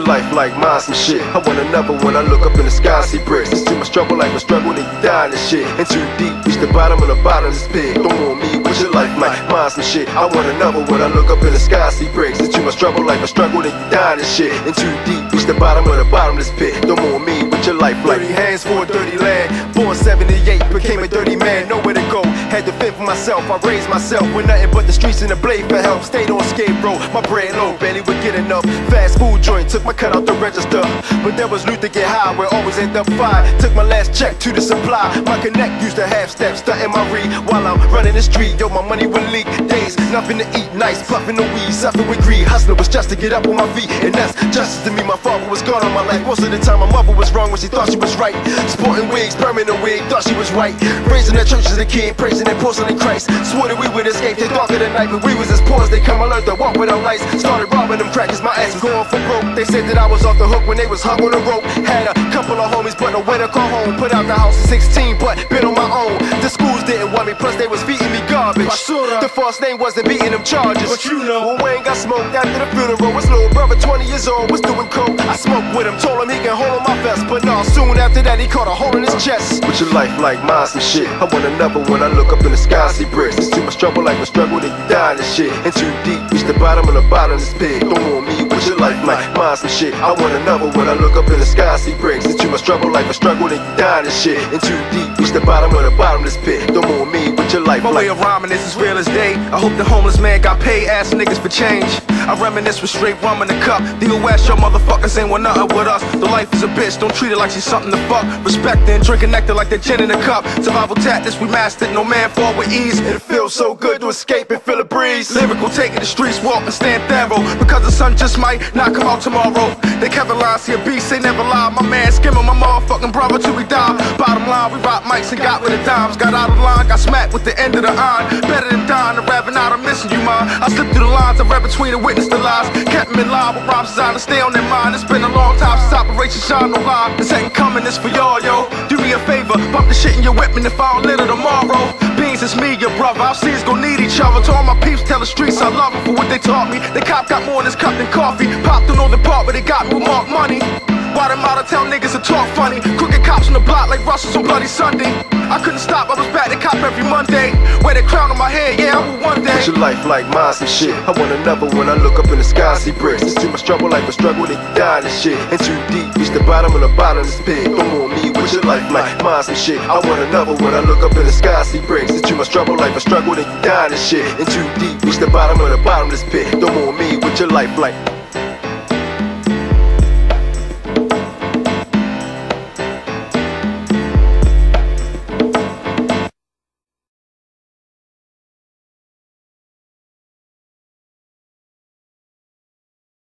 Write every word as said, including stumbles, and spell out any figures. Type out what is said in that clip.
your life like mine, some shit. I want another when I look up in the sky, see bricks. It's too much struggle, like a struggle, then you die in this shit. And too deep, reach the bottom of the bottom of this pit. Don't want me, what's your life like mine, some shit. I want another when I look up in the sky, see bricks. It's too much struggle, like a struggle, then you die in this shit. And too deep, reach the bottom of the bottom of this pit. Don't want me, what's your life like? Dirty hands for a dirty land. Born seventy-eight, became a dirty man, nowhere to go. Had to fend for myself, I raised myself with nothing but the streets and the blade for help. Stayed on skate row, my bread low, barely would get enough. Fast food joint, took my cut out the register. But there was loot to get high, where always end up fired. Took my last check to the supply. My connect used to have steps, stunting my read. While I'm running the street, yo, my money would leak. Days, nothing to eat, nice, puffing the weed, suffering with greed. Hustling was just to get up on my feet, and that's justice to me. My father was gone on my life. Most of the time my mother was wrong when she thought she was right. Sporting wigs, permanent wig, thought she was right. Raising the church as a kid, praising and porcelain Christ. Swore that we would escape the dark of the night, but we was as poor as they come. I learned to walk without lights. Started robbing them crackers, my ass was going for broke. They said that I was off the hook when they was hung on the rope. Had a couple of homies, but no way to call home. Put out the house at sixteen, but been on my own. The schools didn't want me, plus they was feeding me garbage. The false name wasn't beating them charges. But you know, when Wayne got smoked after the funeral, his little brother, twenty years old, was doing coke. I smoked with him, told him he can hold on my vest, but no, soon after that he caught a hole in his chest. With your life like mine, some shit. I want another when I look up in the sky, see bricks. It's too much trouble, like a struggle, then you die in this shit. And too deep, reach the bottom of the bottom of this pit. Don't want me, what's your life like mine, some shit. I want another when I look up in the sky, see bricks. It's too much trouble, like a struggle, then you die in this shit. And too deep, reach the bottom of the bottom of this pit. Don't want me, what's your life my like? My way of rhyming is as real as day. I hope the homeless man got paid, ass niggas for change. I reminisce with straight rum in the cup. D O S, your motherfuckers ain't want nothing with us. The life is a bitch, don't treat it like she's something to fuck. Respect it and drinking nectar like the gin in a cup. Survival tactics, we mastered, no man fall with ease. It feels so good to escape and feel a breeze. Lyrical, taking the streets, walk and stand thorough. Because the sun just might not come out tomorrow. They Kevin lines here, beast, they never lie. My man skimming my motherfucking brother till we die. Bottom line, we rock mics and got rid of dimes. Got out of line, got smacked with the end of the iron. Better than dying, the rapping out, I'm missing you, man. I slipped through the lines, I read between the witness the lies. Kept them in line with rhymes designed to stay on their mind. It's been a long time since Operation Shine No Line. This ain't coming, it's for y'all, yo. Do me a favor, bump the shit in your whip, and if I don't litter tomorrow, Beans, it's me, your brother. Our seeds gon' need each other. To all my peeps, tell the streets I love them for what they taught me. The cop got more in his cup than coffee. Popped on the part, but they got me with mark money. Why them out of town niggas to talk funny? Crooked cops on the block like Russell's on Bloody Sunday. I couldn't stop, I was back to cop every Monday. Wear the crown on my head, yeah, I will one day. What's your life like mine, some shit. I want another when I look up in the sky, see bricks. It's too much trouble, like a struggle, then you die in this shit. And too deep, reach the bottom of the bottom of this pit. Don't want me, what's your life like mine, some shit. I want another when I look up in the sky, see bricks. It's too much trouble, like a struggle, then you die in this shit. And too deep, reach the bottom of the bottom of this pit. Don't want me, what's your life like?